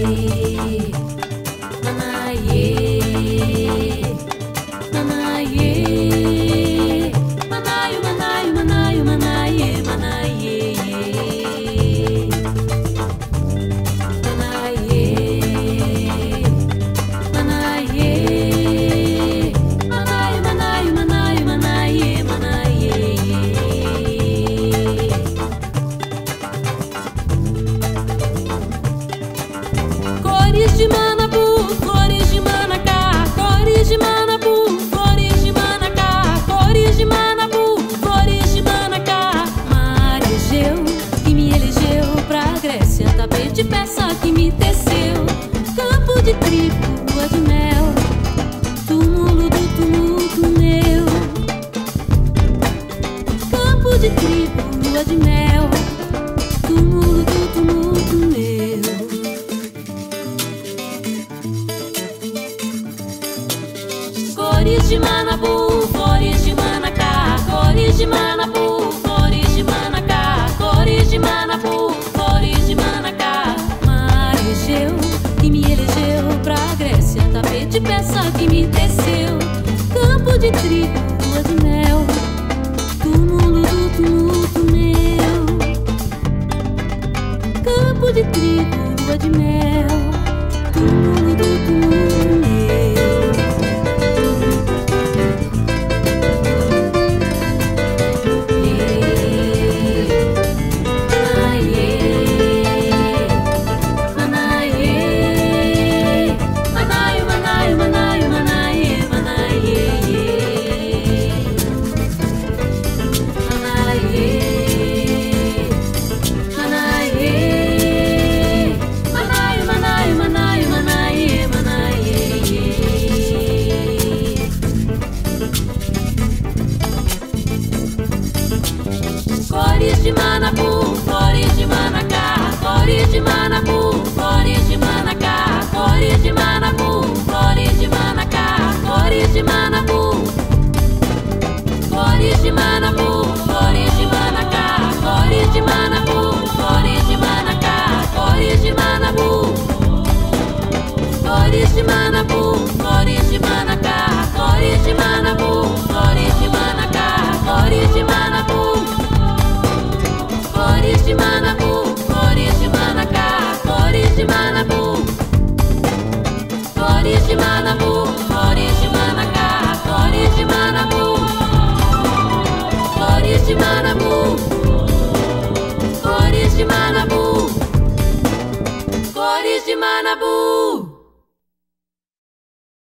Cores de Manabu, flores de Manacá, cores de Manabu, flores de Manacá, cores de Manabu, flores de Manacá. Mar Egeu, que me elegeu pra Grécia, tapete, peça que me teceu, campo de trigo, lua de mel, túmulo do tumulto meu, campo de trigo, lua de mel, túmulo do tumulto meu. Cores de Manabu, flores de Manacá, cores de Manabu, flores de Manacá, cores de Manabu, flores de Manacá. Mar Egeu, que me elegeu pra Grécia, tapete, peça que me teceu, campo de trigo, lua de mel, túmulo do tumulto meu, campo de trigo, lua de mel, túmulo do tumulto meu. Cores de Manabu, flores de Manacá, cores de Manabu, flores de Manacá, cores de Manabu, flores de Manacá, cores de Manabu, cores de Manabu, flores de Manacá, cores de Manabu, flores de Manacá, cores de Manabu, cores de Manabu, flores de Manacá, cores de Manabu, flores de Manacá, cores de Manabu. Cores de Manabu, flores de Manacá, cores de Manabu, cores de Manabu, flores de Manacá, cores de Manabu, cores de Manabu, cores de Manabu, cores de Manabu.